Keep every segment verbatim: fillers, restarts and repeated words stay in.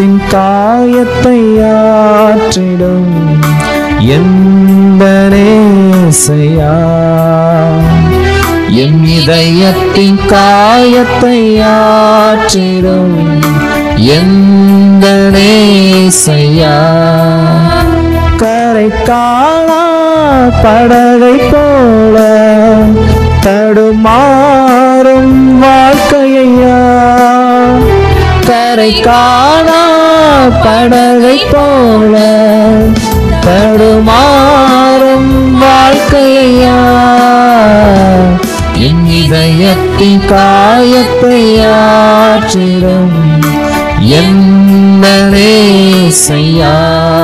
இதயத்தின் காயத்தை ஆற்றிடும் எந்த நேசையா, என் இதயத்தின் காயத்தை ஆற்றிடும் எந்த நேசையா. கரை காணா படகை போல தடுமாறும் வாழ்க்கையா, கரை காணா படகை போல தடுமாறும் வாழ்க்கையா. என் இதயத்தின் காயத்தை ஆற்றிடும் எந்த நேசையா,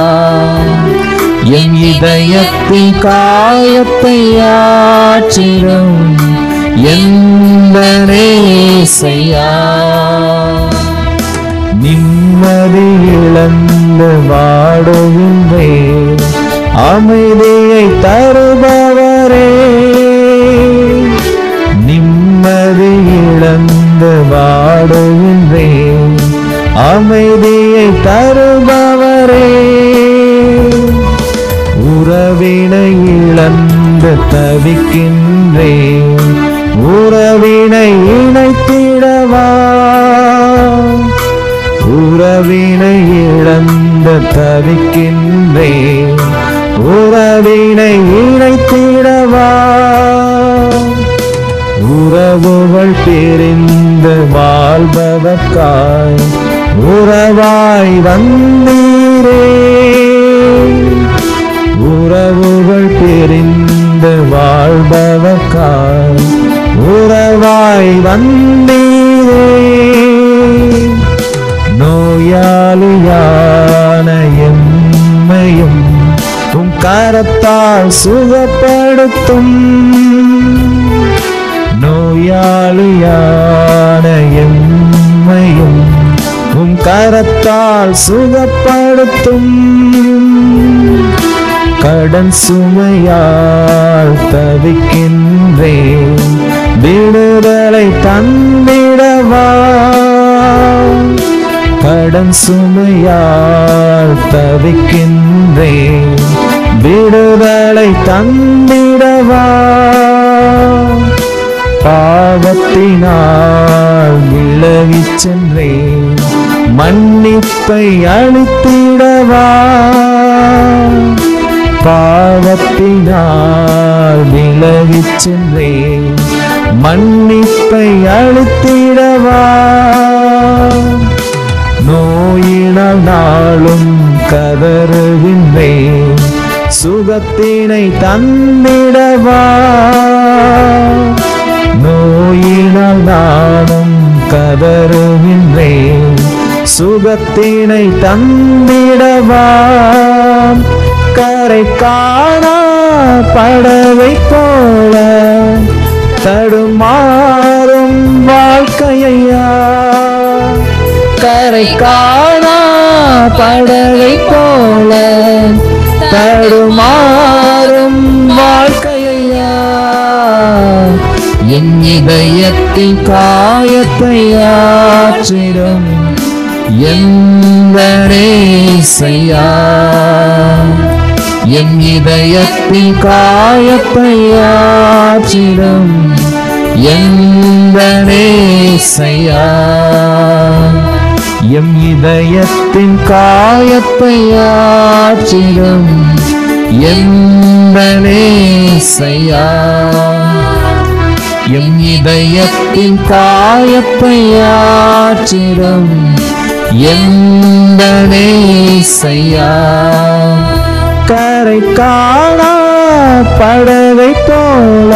என் இதயத்தின் காயத்தை ஆற்றிடும் எந்த நேசையா. நிம்மதி இழந்து வாடுகின்றேன் அமைதியை தருபவரே, நிம்மதி இழந்து வாடுகின்றேன் அமைதியை தருபவரே. உறவினை இழந்து தவிக்கின்றேன் உறவினை இணைத்திடவா, உறவினை இழந்து தவிக்கின்றேன் உறவினை இணைத்திடவா. உறவுகள் பிரிந்து வாழ்பவர்க்காய் உறவாய் வந்தீரே, உறவுகள் பிரிந்து வாழ்பவர்க்காய் உறவாய் வந்தீரே. நோயாளியான எம்மையும் உம் கரத்தால் சுகப்படுத்தும், நோயாளியான எம்மையும் உம் கரத்தால் சுகப்படுத்தும். கடன் சுமையால் தவிக்கின்றேன் விடுதலை தந்திடவா, கடன் சுமையால் தவிக்கின்றேன் விடுதலை தந்திடவா. பாவத்தினால் விலகிச் சென்றேன் மன்னிப்பை அளித்திடவா, பாவத்தினால் விலகிச் சென்றேன் மன்னிப்பை அளித்திடவா. நோயினால் நாளும் கதறுகின்றேன் சுகத்தினை தந்திடவா, நோயினால் நாளும் கதறுகின்றேன் சுகத்தினை தந்திடவா. கரை காணா படகை போல தடுமாறும் வாழ்க்கையா, கரை காணா படகை போல தடுமாறும் வாழ்க்கையா. என் இதயத்தின் காயத்தை ஆற்றிடும் எந்த நேசையா, என் இதயத்தின் காயத்தை ஆற்றிடும் எந்த நேசையா, எம் இதயத்தின் காயத்தை ஆற்றிடும் எந்த நேசையா, எம் இதயத்தின் காயத்தை ஆற்றிடும் எந்த நேசையா. கரை காணா படகை போல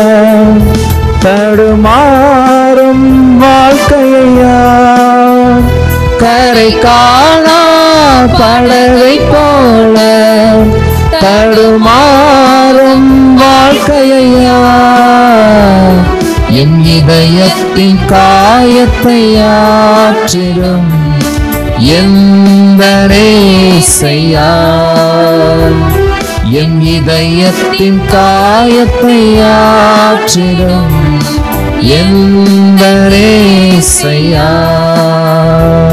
தடுமாறும் வாழ்க்கையா, கரை காணா படகை போல தடுமாறும் வாழ்க்கையா. என் இதயத்தின் காயத்தை ஆற்றிடும் எந்த நேசையா, என் இதயத்தின் காயத்தை ஆற்றிடும் எந்த நேசையா.